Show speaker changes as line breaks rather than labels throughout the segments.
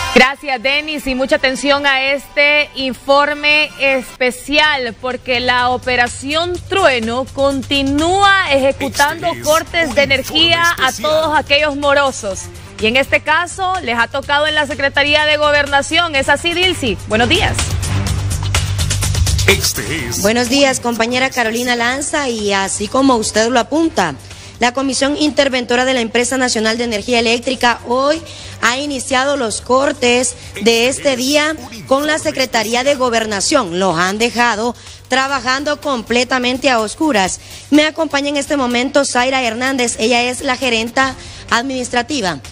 Gracias, Denis, y mucha atención a este informe especial, porque la Operación Trueno continúa ejecutando cortes de energía a todos aquellos morosos. Y en este caso les ha tocado en la Secretaría de Gobernación. ¿Es así, Dilcy? Buenos días.
Buenos días, compañera Carolina Lanza, y así como usted lo apunta, la Comisión Interventora de la Empresa Nacional de Energía Eléctrica hoy ha iniciado los cortes de este día con la Secretaría de Gobernación. Los han dejado trabajando completamente a oscuras. Me acompaña en este momento Zaira Hernández, ella es la gerenta administrativa.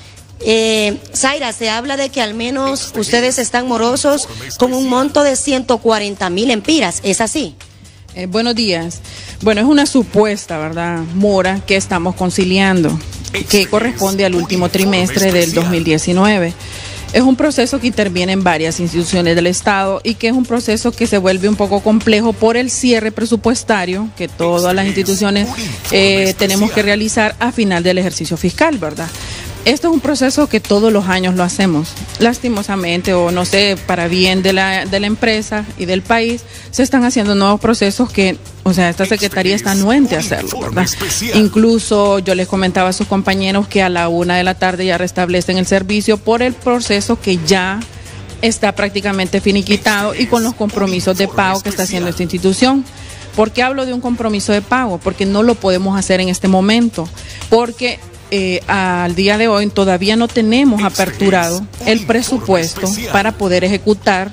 Zaira, se habla de que al menos ustedes están morosos con un monto de 140.000 empiras, ¿es así?
Buenos días. Bueno, es una supuesta, ¿verdad?, mora que estamos conciliando, que corresponde al último trimestre del 2019. Es un proceso que interviene en varias instituciones del Estado y que es un proceso que se vuelve un poco complejo por el cierre presupuestario que todas las instituciones tenemos que realizar a final del ejercicio fiscal, ¿verdad? Esto es un proceso que todos los años lo hacemos. Lastimosamente, o no sé, para bien de la empresa y del país, se están haciendo nuevos procesos que, o sea, esta Secretaría está anuente a hacerlo, ¿verdad? Incluso yo les comentaba a sus compañeros que a la 1 de la tarde ya restablecen el servicio por el proceso que ya está prácticamente finiquitado y con los compromisos de pago que está haciendo esta institución. ¿Por qué hablo de un compromiso de pago? Porque no lo podemos hacer en este momento, porque al día de hoy todavía no tenemos aperturado el presupuesto para poder ejecutar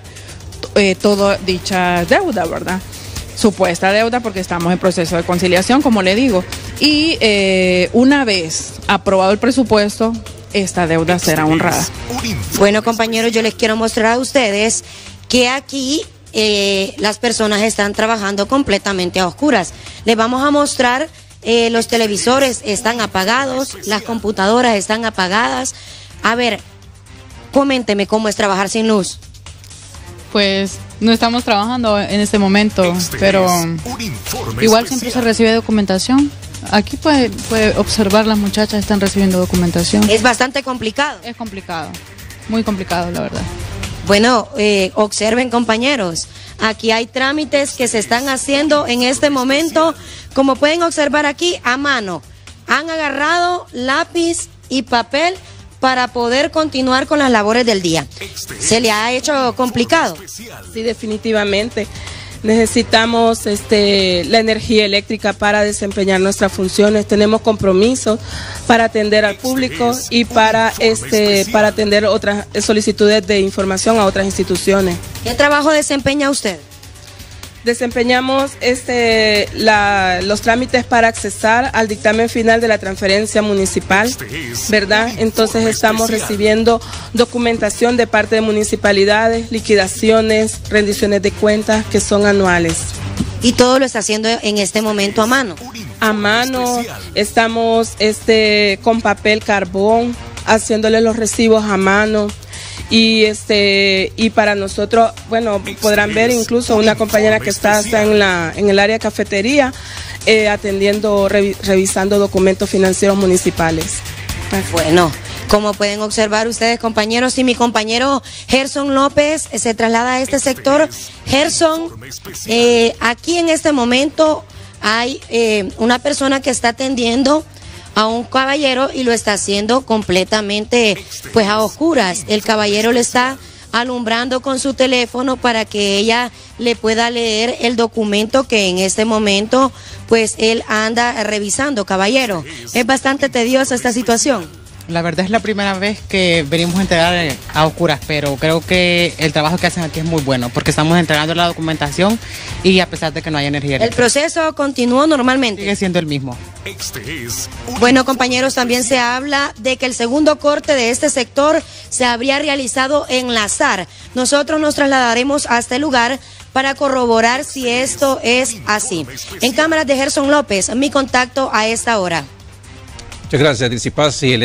toda dicha deuda, ¿verdad? Supuesta deuda, porque estamos en proceso de conciliación, como le digo. Y una vez aprobado el presupuesto, esta deuda será honrada.
Bueno, compañeros, yo les quiero mostrar a ustedes que aquí las personas están trabajando completamente a oscuras. Les vamos a mostrar. Los televisores están apagados, las computadoras están apagadas. A ver, coménteme cómo es trabajar sin luz.
Pues no estamos trabajando en este momento, pero igual siempre se recibe documentación. Aquí puede observar, las muchachas están recibiendo documentación.
Es bastante complicado.
Es complicado, muy complicado, la verdad.
Bueno, observen, compañeros, aquí hay trámites que se están haciendo en este momento, como pueden observar aquí, a mano. Han agarrado lápiz y papel para poder continuar con las labores del día. ¿Se le ha hecho complicado?
Sí, definitivamente. Necesitamos la energía eléctrica para desempeñar nuestras funciones. Tenemos compromisos para atender al público y para atender otras solicitudes de información a otras instituciones.
¿Qué trabajo desempeña usted?
Desempeñamos los trámites para accesar al dictamen final de la transferencia municipal, ¿verdad? Entonces estamos recibiendo documentación de parte de municipalidades, liquidaciones, rendiciones de cuentas que son anuales.
¿Y todo lo está haciendo en este momento a mano?
A mano, estamos con papel carbón, haciéndole los recibos a mano. Y para nosotros, bueno, podrán ver incluso una compañera que está en el área de cafetería atendiendo, revisando documentos financieros municipales.
Bueno, como pueden observar ustedes, compañeros, si mi compañero Gerson López se traslada a este sector. Gerson, aquí en este momento hay una persona que está atendiendo a un caballero y lo está haciendo completamente pues a oscuras. El caballero le está alumbrando con su teléfono para que ella le pueda leer el documento que en este momento pues él anda revisando. Caballero, es bastante tediosa esta situación.
La verdad es la primera vez que venimos a entregar a oscuras, pero creo que el trabajo que hacen aquí es muy bueno, porque estamos entregando la documentación y a pesar de que no hay energía eléctrica.
¿El proceso continúa normalmente?
Sigue siendo el mismo.
Bueno, compañeros, también se habla de que el segundo corte de este sector se habría realizado en La Sar. Nosotros nos trasladaremos hasta el lugar para corroborar si esto es así. En cámaras de Gerson López, mi contacto a esta hora.
Muchas gracias, Dilcy Paz.